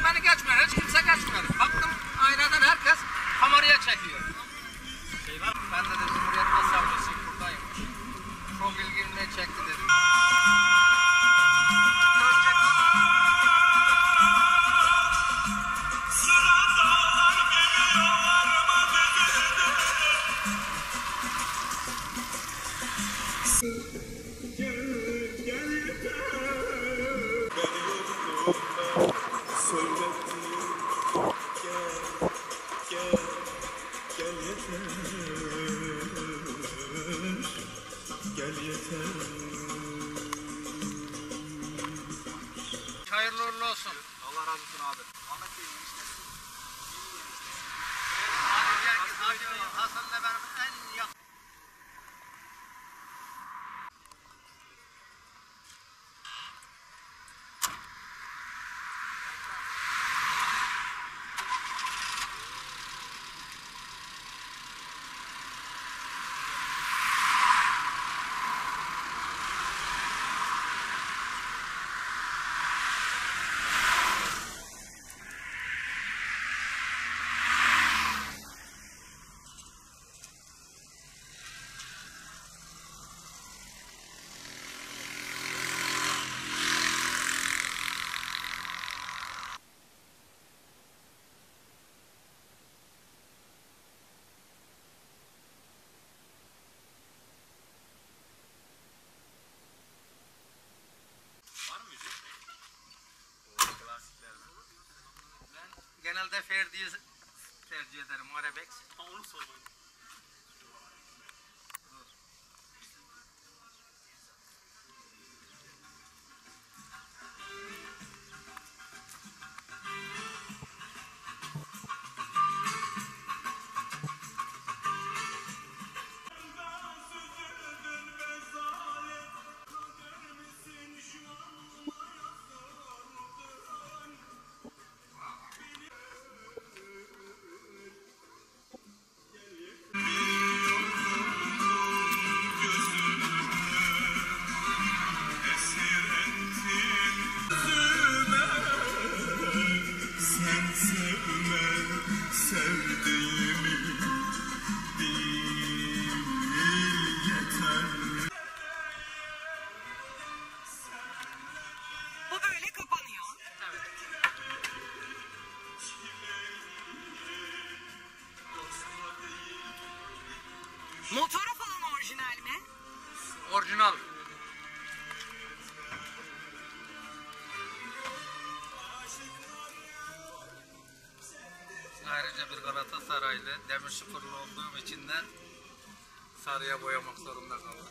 beni geçmiyor. Hiç kimse geçmiyor. Baktım aynadan herkes kameraya çekiyor. Ben de dedim Cumhuriyet Başsavcısı buradaymış. Çok ilgimi çekti dedim. Hayırlı uğurlu olsun. Allah razı olsun abi. Ahmet Bey işte. Hadi Hasan'la benim en yakın. Genelde Ferdi'yi tercih ederim, Arabex. Onu sormayın. Motoru falan orijinal mi? Orijinal. Ayrıca bir Galatasaraylı, Demirsporlu olduğum için de sarıya boyamak zorunda kaldım.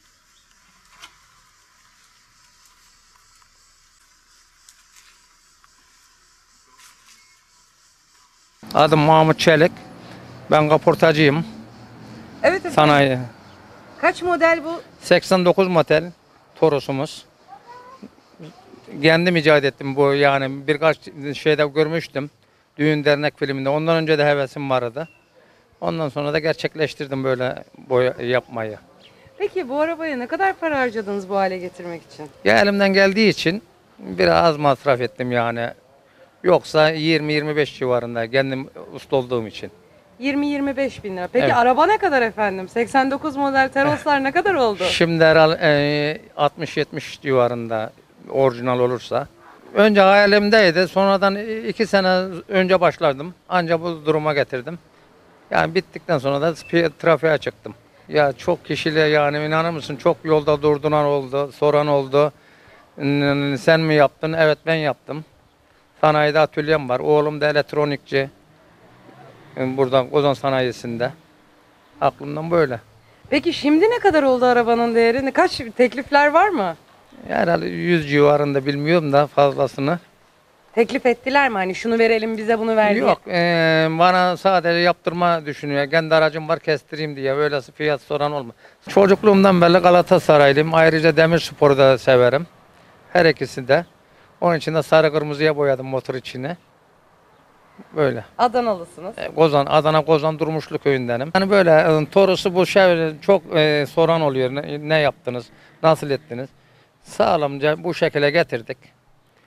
Adım Mahmut Çelik. Ben kaportacıyım. Evet efendim. Sanayi. Kaç model bu? 89 model Toros'umuz. Kendim icat ettim bu, yani birkaç şeyde görmüştüm. Düğün dernek filminde. Ondan önce de hevesim vardı. Ondan sonra da gerçekleştirdim böyle boya yapmayı. Peki bu arabaya ne kadar para harcadınız bu hale getirmek için? Ya elimden geldiği için biraz az masraf ettim yani. Yoksa 20-25 civarında kendim usta olduğum için. 20-25 bin lira. Peki Evet. araba ne kadar efendim? 89 model Teroslar ne kadar oldu? Şimdi herhalde 60-70 civarında orijinal olursa. Önce hayalimdeydi. Sonradan 2 sene önce başladım. Ancak bu duruma getirdim. Yani bittikten sonra da trafiğe çıktım. Ya çok kişiyle, yani inanır mısın, çok yolda durduran oldu, soran oldu. Sen mi yaptın? Evet, ben yaptım. Sanayide atölyem var. Oğlum da elektronikçi. Buradan Kozan sanayisinde. Aklımdan böyle. Peki şimdi ne kadar oldu arabanın değeri? Kaç teklifler var mı? Herhalde 100 civarında, bilmiyorum da fazlasını. Teklif ettiler mi? Hani şunu verelim bize bunu ver diye. Yok, bana sadece yaptırma düşünüyor. Kendi aracım var, kestireyim diye. Öylesi fiyat soran olma. Çocukluğumdan beri Galatasaraylıyım. Ayrıca Demirspor'u da severim. Her ikisi de. Onun için de sarı kırmızıya boyadım motor içini. Böyle. Adanalısınız. Adana Kozan Durmuşlu köyündenim. Hani böyle Toros'u bu şey çok soran oluyor. Ne yaptınız? Nasıl ettiniz? Sağlamca bu şekilde getirdik.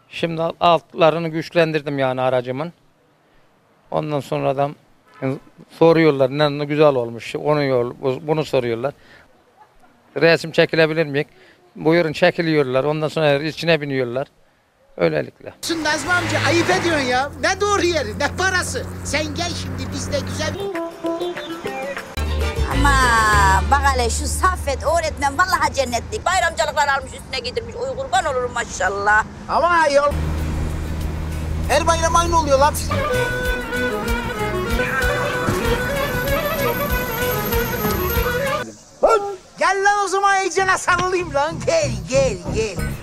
Şimdi altlarını güçlendirdim yani aracımın. Ondan sonradan soruyorlar ne güzel olmuş. Bunu soruyorlar. Resim çekilebilir mi? Buyurun çekiliyorlar. Ondan sonra içine biniyorlar. Öylelikle. Nazmi amca ayıp ediyorsun ya. Ne doğru yeri ne parası. Sen gel şimdi biz de güzel... Ama bak hele şu Saffet öğretmen vallahi cennetlik. Bayramcalıklar almış üstüne giydirmiş. Oy kurban olurum maşallah. Ama ayol. Her bayram aynı oluyor lan. Gel lan o zaman heyecana sarılayım lan. Gel gel gel.